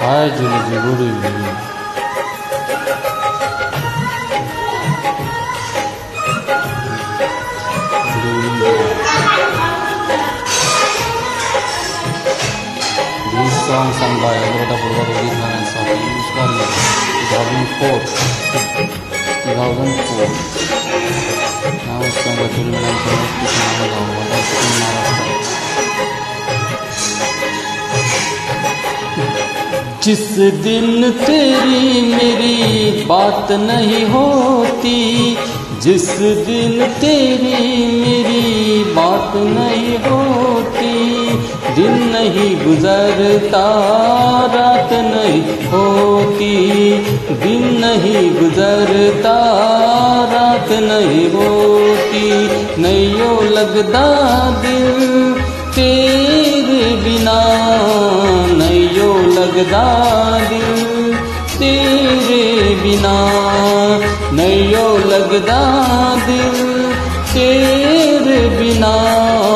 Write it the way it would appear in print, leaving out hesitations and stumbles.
हाय जुली बुरी हुई This song sung by Agarwala Purva Rohit and Safi Yuskar 2004. Now it's sung by Children and Children Krishna Nagawa. That's in Maharashtra. जिस दिन तेरी मेरी बात नहीं होती, जिस दिन तेरी मेरी बात नहीं होती, दिन नहीं गुजरता रात नहीं होती, दिन नहीं गुजरता रात नहीं होती, नहीं यो लगदा दिल तेरे बिना, नहीं यो लगदा दिल तेरे बिना, नहीं यो लगदा दिल तेरे बिना।